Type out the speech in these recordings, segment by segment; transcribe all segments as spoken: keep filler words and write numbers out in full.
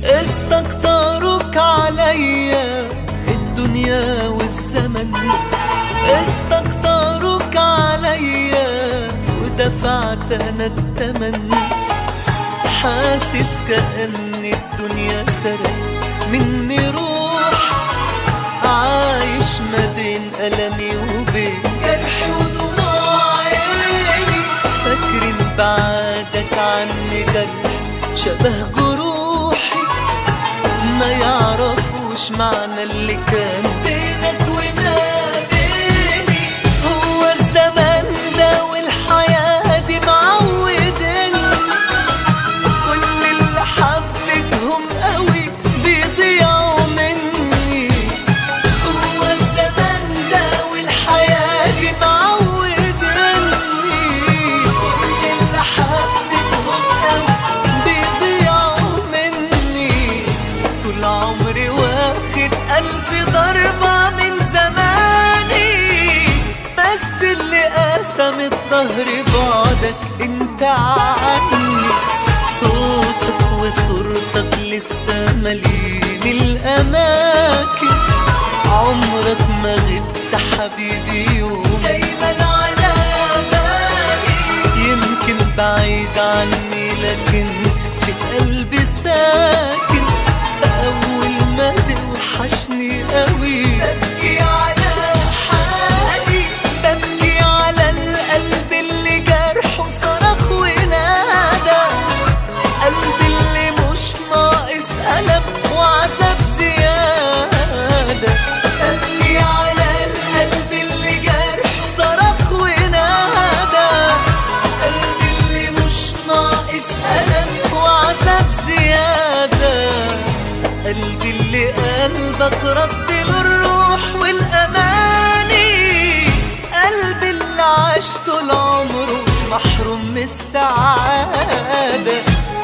استكترك عليا الدنيا والزمن، استكترك عليا ودفعت انا الثمن. حاسس كأن الدنيا سرق مني روح، عايش ما بين ألمي وبين جرحي ودموع عيني. فاكر إن بعدك عني جرح شبه جروحي، ما يعرفوش معنى اللي كان بينك وما بيني. هو الزمن ده والحياة دي معودني، كل اللي حبيتهم قوي بيضيعوا مني. هو الزمن ده والحياة دي معودني، كل اللي حبيتهم قوي بيضيعوا مني. طول عمري واخد ألف ضربة من زماني، بس اللي قسم الظهر بعدك انت عني. صوتك وصورتك لسه مالين الأماكن، عمرك ما غبت حبيبي يوم، دايما على بالي. يمكن بعيد عني لكن في قلبي ساكن، أول ما توحشني قوي ببكي على حالي، ببكي على القلب اللي جرحه صرخ ونادى، قلبي اللي مش ناقص ألم وعذاب زيادة. ببكي على القلب اللي جرح صرخ ونادى، قلبي اللي مش ناقص ألم وعذاب زيادة. قلبي اللي قلبك رد له الروح والأماني، قلبي اللي عاش طول عمره محروم من السعادة.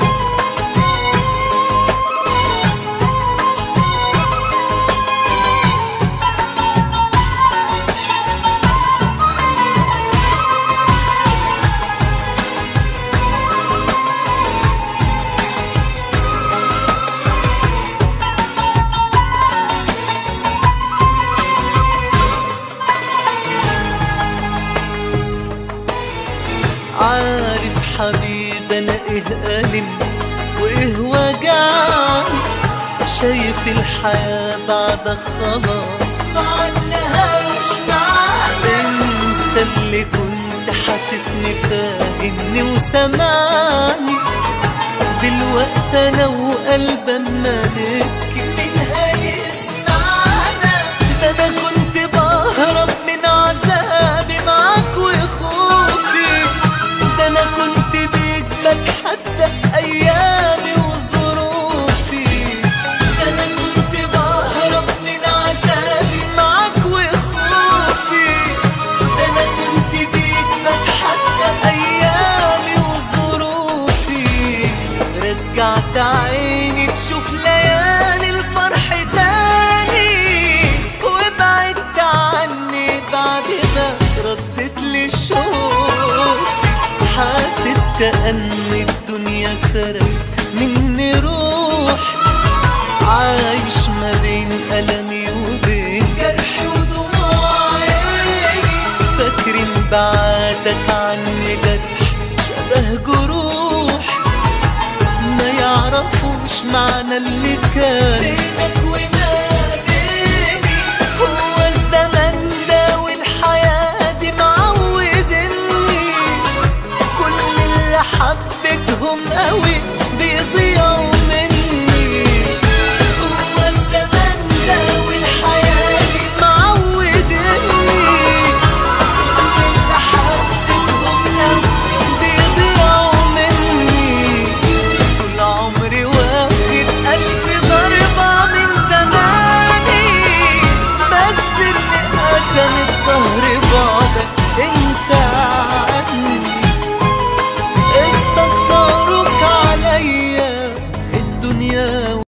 عارف حبيب انا ايه ألم وايه وجعني، شايف الحياة بعدك خلاص معناهاش معنى. انت اللي كنت حاسسني فاهمني وسمعني، دلوقتي انا وقلب اما نبكي مين هيسمعنا. ده انا كنت بهرب من عذابي معاك وخوفي، ده انا كنت بيك بتحدى ايامي وظروفي. ده انا كنت بهرب من عذابي معاك وخوفي، ده انا كنت بيك بتحدى ايامي وظروفي. رجعت عيني تشوف ليالي الفرح تاني، وبعدت عني بعد ما ردت لي الشوق. حاسس كأن الدنيا سرق مني روح، عايش ما بين ألمي وبين جرحي ودموع عيني. فاكر إن بعدك عني جرح شبه جروح، ما يعرفوش معنى اللي كان